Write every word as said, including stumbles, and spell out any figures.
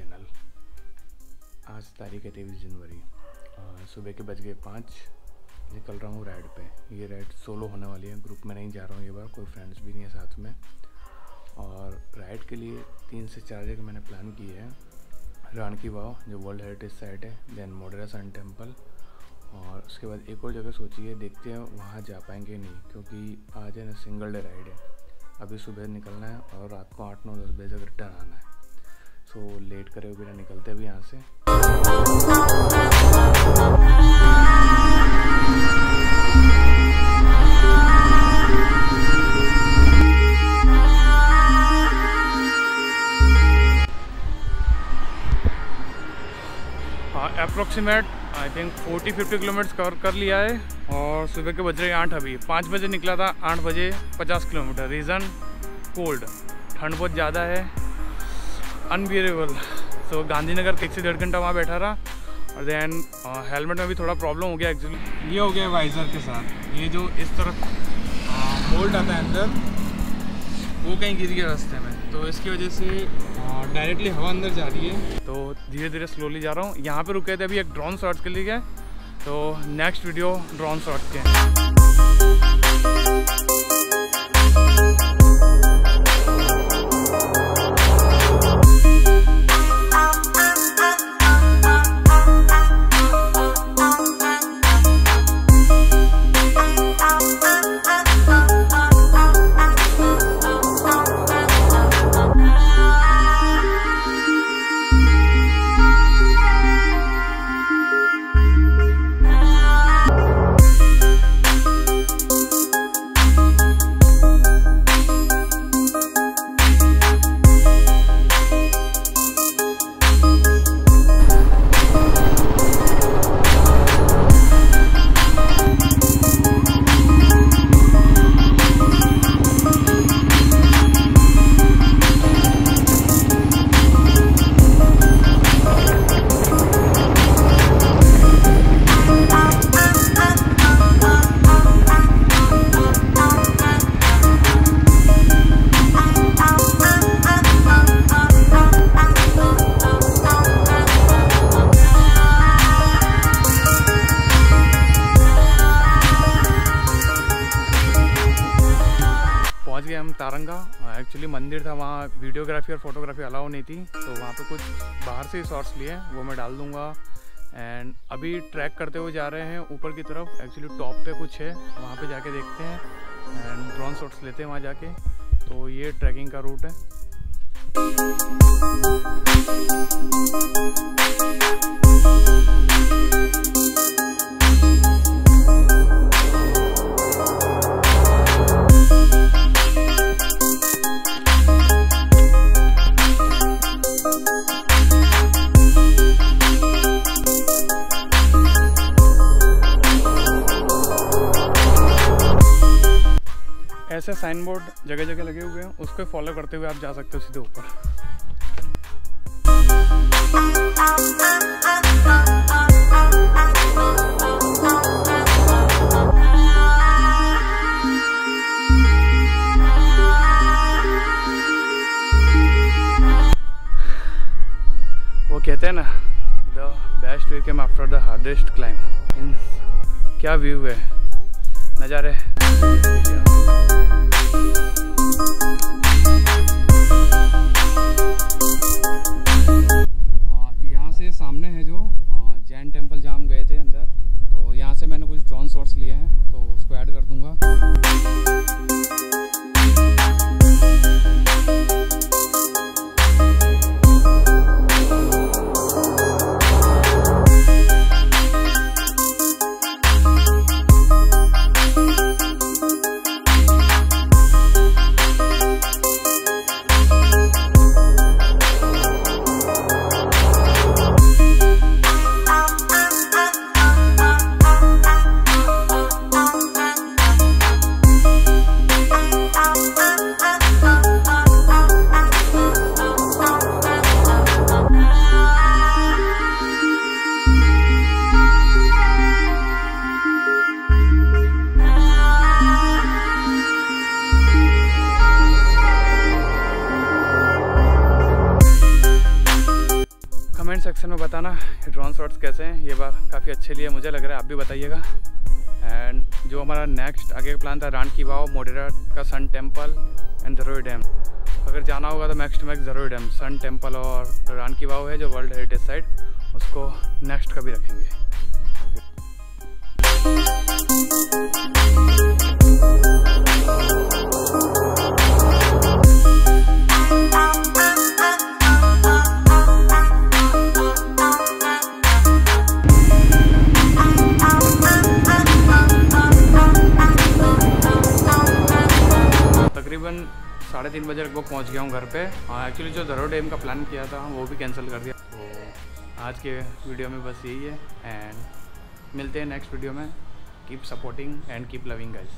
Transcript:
Channel. आज तारीख है तेईस जनवरी, सुबह के बज गए पाँच। निकल रहा हूँ राइड पे। ये राइड सोलो होने वाली है, ग्रुप में नहीं जा रहा हूँ ये बार, कोई फ्रेंड्स भी नहीं है साथ में। और राइड के लिए तीन से चार जगह मैंने प्लान की है। रान की वाव जो वर्ल्ड हेरिटेज साइट है, देन मोढेरा सन टेम्पल, और उसके बाद एक और जगह सोची है, देखते हैं वहाँ जा पाएंगे नहीं, क्योंकि आज है ना सिंगल डे राइड है। अभी सुबह निकलना है और रात को आठ नौ दस बजे तक रिटर्न आना है। सो लेट करे बिना निकलते अभी यहाँ से। Approximate I think forty fifty kilometres cover कर लिया है। और सुबह के बज रहे आठ, अभी पाँच बजे निकला था, आठ बजे पचास किलोमीटर। रीज़न कोल्ड, ठंड बहुत ज़्यादा है, अनबियरेबल। सो गांधीनगर एक से डेढ़ घंटा वहाँ बैठा रहा। और देन हेलमेट में भी थोड़ा प्रॉब्लम हो गया एक्चुअली। ये हो गया वाइज़र के साथ, ये जो इस तरफ बोल्ट आता है अंदर, वो कहीं गिर गया रास्ते में, तो इसकी वजह से डायरेक्टली हवा अंदर जा रही है। तो धीरे धीरे स्लोली जा रहा हूँ। यहाँ पे रुके थे अभी एक ड्रोन शॉट्स के लिए, तो नेक्स्ट वीडियो ड्रोन शॉट्स के। हम तारंगा, एक्चुअली मंदिर था वहाँ, वीडियोग्राफी और फोटोग्राफी अलाउ नहीं थी, तो वहाँ पे कुछ बाहर से ही शॉट्स लिए, वो मैं डाल दूँगा। एंड अभी ट्रैक करते हुए जा रहे हैं ऊपर की तरफ। एक्चुअली टॉप पे कुछ है, वहाँ पे जाके देखते हैं एंड ड्रोन शॉट्स लेते हैं वहाँ जाके। तो ये ट्रैकिंग का रूट है। ऐसे साइन बोर्ड जगह जगह लगे हुए हैं, उसको फॉलो करते हुए आप जा सकते हो सीधे ऊपर। वो कहते हैं ना, the best way came after the hardest climb. क्या व्यू है, नज़ारे। यहाँ से सामने है जो जैन टेम्पल, जहाँ हम गए थे अंदर, तो यहाँ से मैंने कुछ ड्रोन शॉट्स लिए हैं, तो उसको ऐड कर दूंगा। कमेंट सेक्शन में बताना ड्रोन शॉट्स कैसे हैं। ये बार काफ़ी अच्छे लिए मुझे लग रहा है, आप भी बताइएगा। एंड जो हमारा नेक्स्ट आगे का प्लान था, रान की वाव, मोटेरा का sun temple and Jaroi dam. अगर जाना होगा तो next max Jaroi dam, sun temple और रान की वाव है जो वर्ल्ड हेरिटेज साइट, उसको नेक्स्ट कभी रखेंगे। तकरीबन साढ़े तीन बजे लगभग पहुँच गया हूँ घर पे। हाँ, एक्चुअली जो जरोई डैम का प्लान किया था वो भी कैंसिल कर दिया। तो आज के वीडियो में बस यही है, एंड मिलते हैं नेक्स्ट वीडियो में। Keep supporting and keep loving guys.